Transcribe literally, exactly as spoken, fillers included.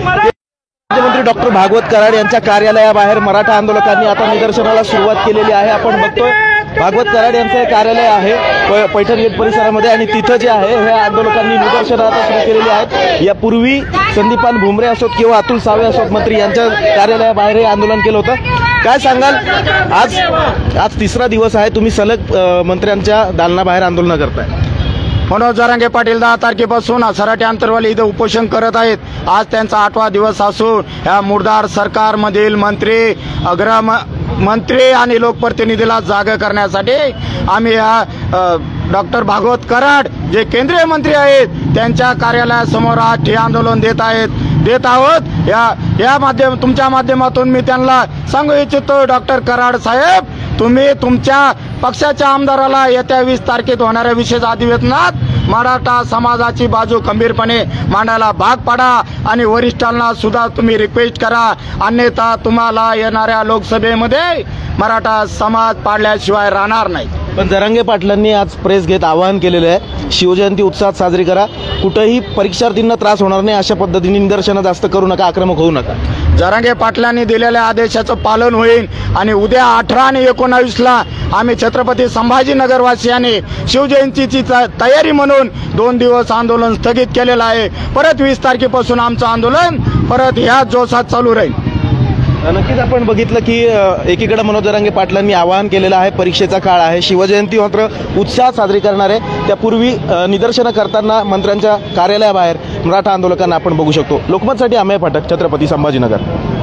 मुख्यमंत्री डॉक्टर भागवत कराड यांच्या कार्यालयाबाहेर मराठा आंदोलकांनी आता निदर्शनाला सुरुवात केलेली आहे। आपण बघतोय भागवत कराड यांचं हे कार्यालय आहे पैठण गेट परिसरामध्ये आणि तिथं जे आहे हे आंदोलकांनी निदर्शनं आता सुरू केलेली आहेत। यापूर्वी संदीपान भुमरे असोत किंवा अतुल सावे असोत मंत्री यांच्या कार्यालयाबाहेर हे आंदोलन केलं होतं। काय सांगाल, आज आज तिसरा दिवस आहे, तुम्ही सलग मंत्र्यांच्या दालनाबाहेर आंदोलन करताय। मनोज जरांगे पाटील दहा तारखेपासून सराटी अंतरवाली इथं उपोषण करत आहेत। आज त्यांचा आठवा दिवस असून या मुर्दार सरकारमधील मंत्री अग्र मंत्री आणि लोकप्रतिनिधीला जागा करण्यासाठी आम्ही या डॉक्टर भागवत कराड जे केंद्रीय मंत्री आहेत त्यांच्या कार्यालयासमोर आज ठिय्या आंदोलन देत आहेत देत आहोत। या या माध्यम तुमच्या माध्यमातून मी त्यांना सांगू इच्छितो, डॉक्टर कराड साहेब, तुम्ही तुमच्या पक्षाच्या आमदाराला येत्या वीस तारखेत होणाऱ्या विशेष अधिवेशनात मराठा समाजाची बाजू खंबीरपणे मांडायला भाग पाडा आणि वरिष्ठांना सुद्धा तुम्ही रिक्वेस्ट करा, अन्यथा तुम्हाला येणाऱ्या लोकसभेमध्ये मराठा समाज पाडल्याशिवाय राहणार नाही। पण जरांगे पाटलांनी आज प्रेस घेत आवाहन केलेलं आहे, शिवजयंती उत्साहात साजरी करा, कुठेही परीक्षार्थींना त्रास होणार नाही अशा पद्धतीने निदर्शनं जास्त करू नका, आक्रमक होऊ नका। जरांगे पाटलांनी दिलेल्या आदेशाचं पालन होईल आणि उद्या अठरा आणि एकोणावीसला आम्ही छत्रपती संभाजीनगरवासियांनी शिवजयंतीची तयारी म्हणून दोन दिवस आंदोलन स्थगित केलेलं आहे। परत वीस तारखेपासून आमचं आंदोलन परत ह्या जोशात चालू राहील। नक्कीच आपण बघितलं की एकीकडे मनोज जरांगे पाटलांनी आवाहन केलेलं आहे, परीक्षेचा काळ आहे, शिवजयंती मात्र उत्साहात साजरी करणार आहे। त्यापूर्वी निदर्शनं करताना मंत्र्यांच्या कार्यालयाबाहेर मराठा आंदोलकांना आपण बघू शकतो। लोकमतसाठी अमेय फाटक, छत्रपती संभाजीनगर।